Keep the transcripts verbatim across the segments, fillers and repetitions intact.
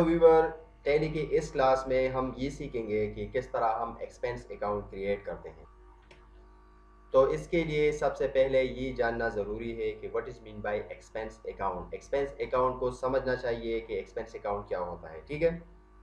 Viewer, tally के इस class में हम ये सीखेंगे कि किस तरह हम एक्सपेंस अकाउंट क्रिएट करते हैं। तो इसके लिए सबसे पहले ये जानना ज़रूरी है कि what is mean by expense account. Expense account को समझना चाहिए कि एक्सपेंस अकाउंट क्या होता है। ठीक है,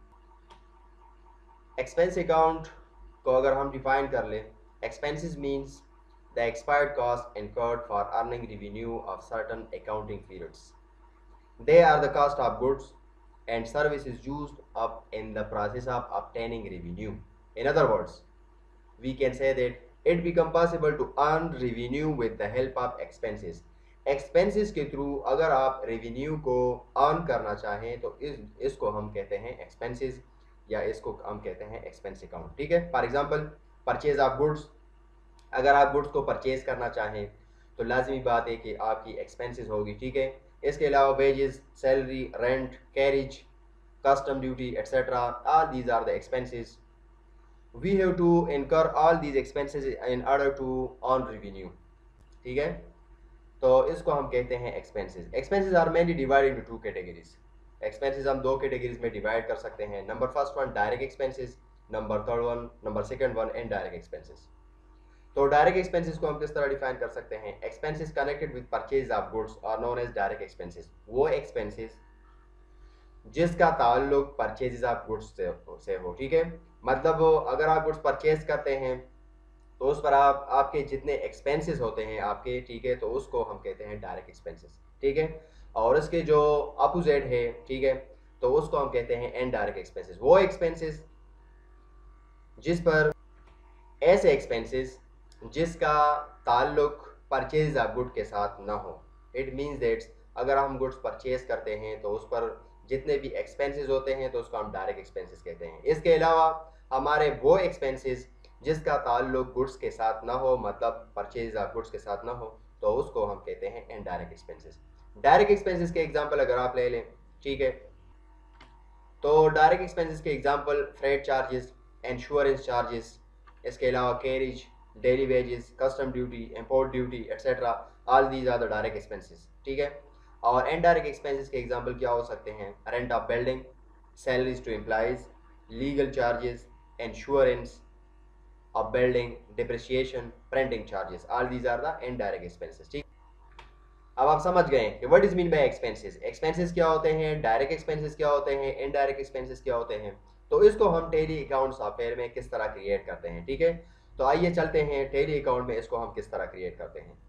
एक्सपेंस अकाउंट को अगर हम डिफाइन कर लें, expenses means the expired cost incurred for earning revenue of certain accounting periods. They are the cost of goods and services used up in the process of obtaining revenue. In other words, we can say that it become possible to earn revenue with the help of expenses. Expenses के through अगर आप revenue को earn करना चाहें तो इस इसको हम कहते हैं expenses या इसको हम कहते हैं expense account। ठीक है, for example purchase of goods, अगर आप गुड्स को परचेज करना चाहें तो लाजमी बात है कि आपकी एक्सपेंसेस होगी। ठीक है, इसके अलावा wages, salary, rent, carriage, custom duty etcetera, all these are the expenses. We have to incur all these expenses in order to earn revenue. ठीक है, तो इसको हम कहते हैं expenses. Expenses are mainly divided into two categories. Expenses हम दो categories में डिवाइड कर सकते हैं। Number first one direct expenses, number third one number second one indirect expenses. तो डायरेक्ट एक्सपेंसेस को हम किस तरह डिफाइन कर सकते हैं? Expenses connected with purchase of goods are known as direct expenses. वो एक्सपेंसेस जिसका ताल्लुक परचेज ऑफ गुड्स से, से हो। ठीक है, मतलब अगर आप गुड्स परचेज करते हैं तो उस पर आप आपके जितने एक्सपेंसेस होते हैं आपके, ठीक है, तो उसको हम कहते हैं डायरेक्ट एक्सपेंसेस। ठीक है, और इसके जो अपोजिट है, ठीक है, तो उसको हम कहते हैं इनडायरेक्ट एक्सपेंसेस। वो एक्सपेंसेस जिस पर ऐसे एक्सपेंसेस जिसका ताल्लुक परचेज ऑफ गुड के साथ ना हो। इट मीन्स दैट्स अगर हम गुड्स परचेज करते हैं तो उस पर जितने भी एक्सपेंसेस होते हैं तो उसको हम डायरेक्ट एक्सपेंसेस कहते हैं। इसके अलावा हमारे वो एक्सपेंसेस जिसका ताल्लुक गुड्स के साथ ना हो, मतलब परचेज ऑफ गुड्स के साथ ना हो, तो उसको हम कहते हैं इनडायरेक्ट एक्सपेंसेस। डायरेक्ट एक्सपेंसेस के एग्जांपल अगर आप ले लें, ठीक है, तो डायरेक्ट एक्सपेंसेस के example freight charges, insurance charges, इसके अलावा carriage, daily wages, custom duty, import duty etcetera, all these are the direct expenses. ठीक है, और इनडायरेक्ट एक्सपेंसेस के एग्जांपल क्या हो सकते हैं? Rent of building, salaries to employees, legal charges, insurance of building, depreciation, printing charges, all these are the indirect expenses. ठीक, अब आप समझ गए कि what is mean by expenses. Expenses क्या होते हैं, डायरेक्ट एक्सपेंसेस क्या होते हैं, इनडायरेक्ट एक्सपेंसेस क्या होते हैं। तो इसको हम टैली अकाउंट सॉफ्टवेयर में किस तरह क्रिएट करते हैं। ठीक है, तो आइए चलते हैं टैली अकाउंट में इसको हम किस तरह क्रिएट करते हैं।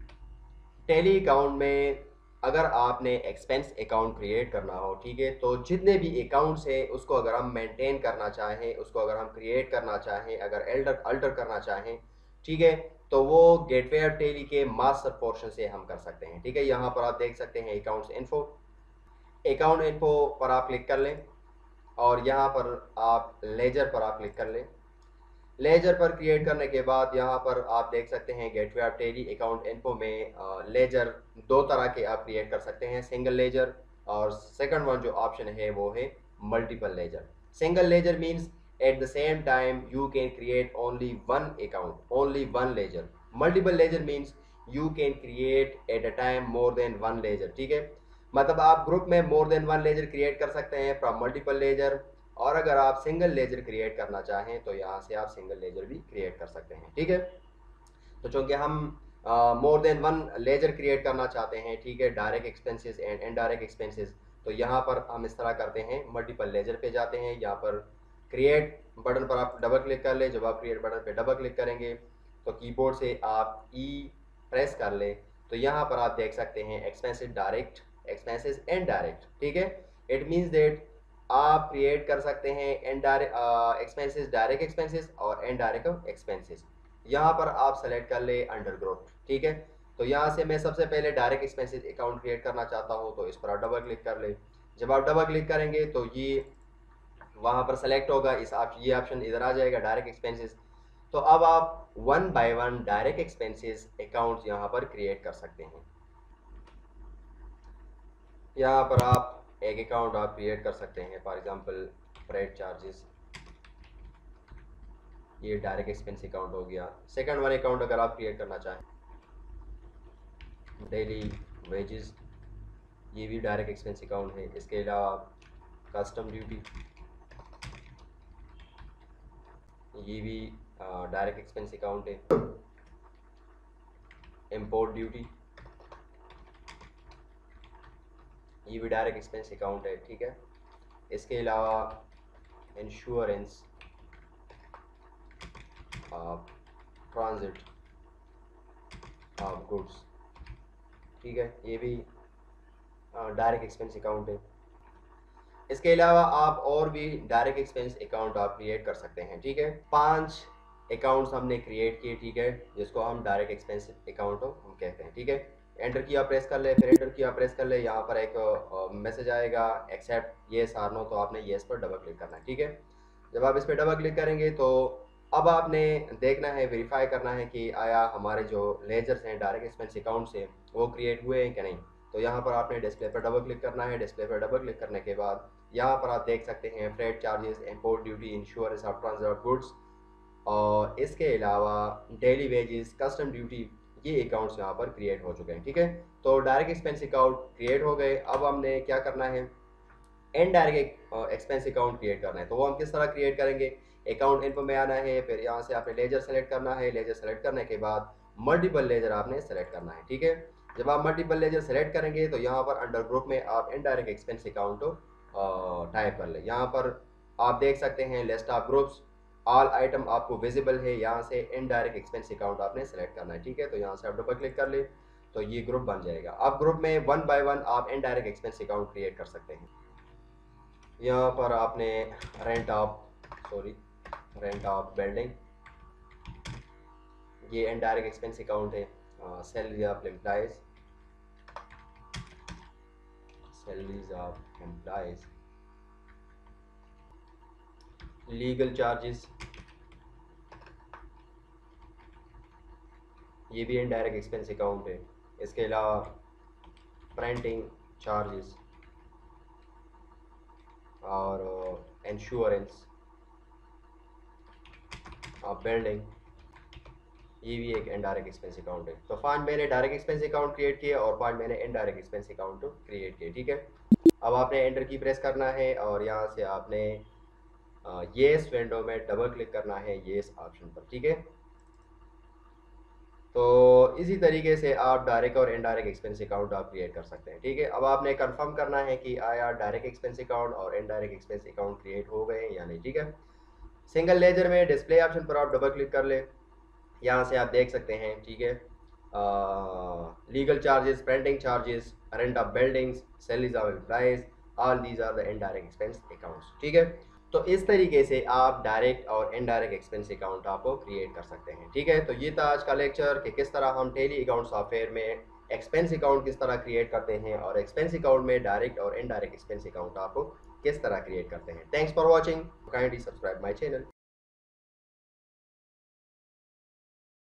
टैली अकाउंट में अगर आपने एक्सपेंस अकाउंट क्रिएट करना हो, ठीक है, तो जितने भी अकाउंट्स हैं उसको अगर हम मेंटेन करना चाहें, उसको अगर हम क्रिएट करना चाहें, अगर एल्टर अल्टर करना चाहें, ठीक है, तो वो गेटवे ऑफ टैली के मास्टर पोर्शन से हम कर सकते हैं। ठीक है, यहाँ पर आप देख सकते हैं अकाउंट्स इन्फो। अकाउंट इन्फो पर आप क्लिक कर लें और यहाँ पर आप लेजर पर आप क्लिक कर लें। लेजर पर क्रिएट करने के बाद यहाँ पर आप देख सकते हैं gateway of Tally account info में लेजर दो तरह के आप क्रिएट कर सकते हैं, सिंगल लेजर, और सेकंड वन जो ऑप्शन है वो है multiple ledger. Single ledger means at the same time you can create only one account, only one ledger. Multiple ledger means you can create at a time more than one ledger. ठीक है, मतलब आप group में more than one ledger create कर सकते हैं from multiple laser, और अगर आप सिंगल लेजर क्रिएट करना चाहें तो यहाँ से आप सिंगल लेजर भी क्रिएट कर सकते हैं। ठीक है, तो चूंकि हम more than one ledger create करना चाहते हैं, ठीक है, direct expenses and indirect expenses, तो यहाँ पर हम इस तरह करते हैं, मल्टीपल लेजर पे जाते हैं, यहाँ पर क्रिएट बटन पर आप डबल क्लिक कर ले। जब आप क्रिएट बटन पे डबल क्लिक करेंगे तो कीबोर्ड से आप ई प्रेस कर लें, तो यहाँ पर आप देख सकते हैं एक्सपेंसेस डायरेक्ट, एक्सपेंसेस इनडायरेक्ट। ठीक है, इट मीन्स दैट आप क्रिएट कर सकते हैं इनडायरेक्ट एक्सपेंसेस, डायरेक्ट एक्सपेंसेस और इनडायरेक्ट एक्सपेंसेस। यहाँ पर आप सेलेक्ट कर ले अंडर ग्रुप। ठीक है, तो यहाँ से मैं सबसे पहले डायरेक्ट एक्सपेंसेस अकाउंट क्रिएट करना चाहता हूँ, तो इस पर आप डबल क्लिक कर ले। जब आप डबल क्लिक करेंगे तो ये वहाँ पर सेलेक्ट होगा, इस आप ये ऑप्शन इधर आ जाएगा डायरेक्ट एक्सपेंसेस। तो अब आप one by one direct expenses account यहाँ पर क्रिएट कर सकते हैं। यहाँ पर आप एक अकाउंट आप क्रिएट कर सकते हैं, फॉर एग्जांपल फ्रेट चार्जेस, ये डायरेक्ट एक्सपेंस अकाउंट हो गया। सेकंड वन अकाउंट अगर आप क्रिएट करना चाहें, डेली वेजेस, ये भी डायरेक्ट एक्सपेंस अकाउंट है। इसके अलावा कस्टम ड्यूटी, ये भी डायरेक्ट एक्सपेंस अकाउंट है। इंपोर्ट ड्यूटी, ये भी डायरेक्ट एक्सपेंस अकाउंट है, ठीक है। इसके अलावा insurance of transit of goods, ठीक है, ये भी डायरेक्ट एक्सपेंस अकाउंट है। इसके अलावा आप और भी डायरेक्ट एक्सपेंस अकाउंट आप क्रिएट कर सकते हैं, ठीक है। पांच अकाउंट्स हमने क्रिएट किए, ठीक है, जिसको हम डायरेक्ट एक्सपेंस अकाउंट हम कहते हैं, ठीक है। एंटर किया प्रेस कर ले, फिर एंटर किया प्रेस कर ले, यहाँ पर एक मैसेज आएगा एक्सेप्ट येस आर नो, तो आपने येस पर डबल क्लिक करना है, ठीक है। जब आप इस पर डबल क्लिक करेंगे तो अब आपने देखना है, वेरीफाई करना है कि आया हमारे जो लेजर्स हैं डायरेक्ट एक्सपेंस अकाउंट्स हैं वो क्रिएट हुए हैं कि नहीं। तो यहाँ पर आपने डिस्प्ले पर डबल क्लिक करना है। डिस्प्ले पर डबल क्लिक करने के बाद यहाँ पर आप देख सकते हैं freight charges, import duty, insurance of transfer of goods और इसके अलावा डेली वेजेस, कस्टम ड्यूटी, ये अकाउंट्स यहाँ पर क्रिएट हो चुके हैं, ठीक है। तो डायरेक्ट एक्सपेंस अकाउंट क्रिएट हो गए। अब हमने क्या करना है, इनडायरेक्ट एक्सपेंस अकाउंट क्रिएट करना है। तो वो हम किस तरह क्रिएट करेंगे, अकाउंट इन्फो में आना है, फिर यहाँ से आपने लेजर सेलेक्ट करना है। लेजर सेलेक्ट करने के बाद मल्टीपल लेजर आपने सेलेक्ट करना है, ठीक है। जब आप मल्टीपल लेजर सेलेक्ट करेंगे तो यहाँ पर अंडर ग्रुप में आप इनडायरेक्ट एक्सपेंस अकाउंट टाइप कर ले। यहाँ पर आप देख सकते हैं list of groups, all item आपको विजिबल है। यहाँ से इनडायरेक्ट एक्सपेंस अकाउंट आपने सेलेक्ट करना है, ठीक है। तो यहाँ से आप डबल क्लिक कर ले तो ये ग्रुप बन जाएगा। अब ग्रुप में वन बाय वन आप इनडायरेक्ट एक्सपेंस अकाउंट क्रिएट कर सकते हैं। यहाँ पर आपने rent of sorry rent of building, ये इनडायरेक्ट एक्सपेंस अकाउंट है। Salary of employees, salaries of employees, legal charges, ये भी इनडायरेक्ट एक्सपेंस अकाउंट है। इसके अलावा प्रिंटिंग चार्जेस और इंश्योरेंस ऑफ बिल्डिंग, ये भी एक इनडायरेक्ट एक्सपेंस अकाउंट है। तो पांच मैंने डायरेक्ट एक्सपेंस अकाउंट क्रिएट किए और पांच मैंने इनडायरेक्ट एक्सपेंस अकाउंट क्रिएट किए, ठीक है। अब आपने एंटर की प्रेस करना है और यहाँ से आपने येस विंडो में डबल क्लिक करना है, येस ऑप्शन पर, ठीक है। तो इसी तरीके से आप डायरेक्ट और इनडायरेक्ट एक्सपेंस अकाउंट आप क्रिएट कर सकते हैं, ठीक है। अब आपने कंफर्म करना है कि आया डायरेक्ट एक्सपेंस अकाउंट और इनडायरेक्ट एक्सपेंस अकाउंट क्रिएट हो गए या नहीं, ठीक है। सिंगल लेजर में डिस्प्ले ऑप्शन पर आप डबल क्लिक कर ले, यहाँ से आप देख सकते हैं, ठीक है। Legal charges, printing charges, rent of buildings, salaries of employees, all these are the indirect expense accounts, ठीक है। तो इस तरीके से आप डायरेक्ट और इनडायरेक्ट एक्सपेंस अकाउंट आप क्रिएट कर सकते हैं, ठीक है। तो ये था आज का लेक्चर कि किस तरह हम टेली अकाउंट सॉफ्टवेयर में एक्सपेंस अकाउंट किस तरह क्रिएट करते हैं और एक्सपेंस अकाउंट में डायरेक्ट और इनडायरेक्ट एक्सपेंस अकाउंट आप किस तरह क्रिएट करते हैं। Thanks for watching, kindly subscribe my channel.